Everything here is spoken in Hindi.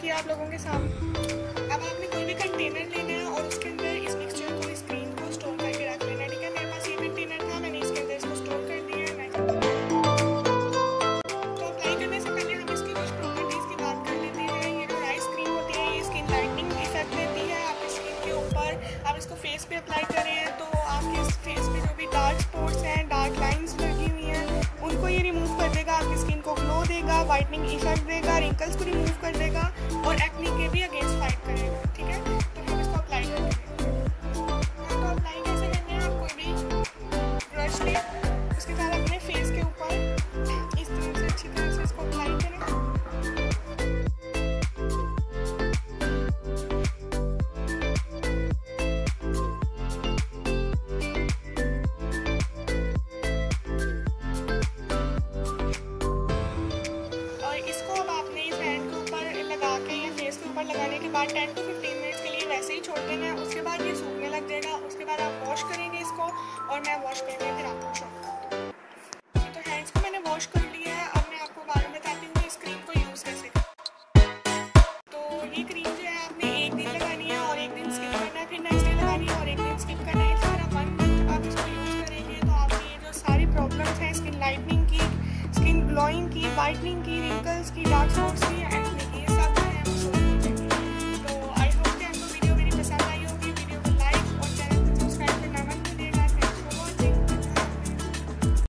किया आप लोगों के सामने। अब आपने कोई भी कंटेनर लेना है और उसके अंदर इस मिक्सचर को, इस क्रीम को स्टोर करके रख लेना है। ठीक है, मेरे पास ये कंटेनर था, मैंने इसके अंदर इसको स्टोर कर दिया है। तो अप्लाई करने से पहले हम इसकी कुछ प्रॉपर्टीज़ की बात कर लेते हैं। ये जो राइस क्रीम होती है ये स्किन लाइटनिंग इफेक्ट देती है आपकी स्किन के ऊपर। आप इसको फेस पे अप्लाई करें तो आपके फेस पे जो भी डार्क स्पॉट्स हैं, डार्क लाइंस लगी हुई हैं, उनको ये रिमूव कर देगा। आपकी स्किन को ग्लो देगा, वाइटनिंग इफेक्ट देगा, रिंकल्स को रिमूव कर देगा और एक्ने के भी अगेंस्ट फाइट करेगा। ठीक है, तो हम इसको अप्लाई करते हैं। तो अप्लाई कैसे करते हैं, आप कोई भी ब्रश लें, उसके साथ अपने फेस के ऊपर इस तरह से अच्छी तरह से इसको अप्लाई करें। लगाने के बाद 10 to 15 मिनट्स के लिए वैसे ही छोड़ देना है। उसके बाद ये सूखने लग जाएगा। उसके बाद आप वॉश करेंगे इसको और मैं वॉश करके फिर आपको शो करती हूँ। तो हैंड्स को मैंने वॉश कर लिया है। अब मैं आपको बारे में बताती हूँ इस क्रीम को यूज़ कैसे करना। तो ये क्रीम जो है आपने एक दिन लगानी है और एक दिन स्किप करना है, फिर नेक्स्ट डे लगानी है और एक दिन स्किप करना है। इस तरह 1 मंथ आप इसको यूज़ करेंगे तो आपकी ये जो सारी प्रॉब्लम्स हैं स्किन लाइटनिंग की, स्किन ग्लोइंग की, वाइटनिंग की, रिंकल्स की, डार्क स्पॉट्स की,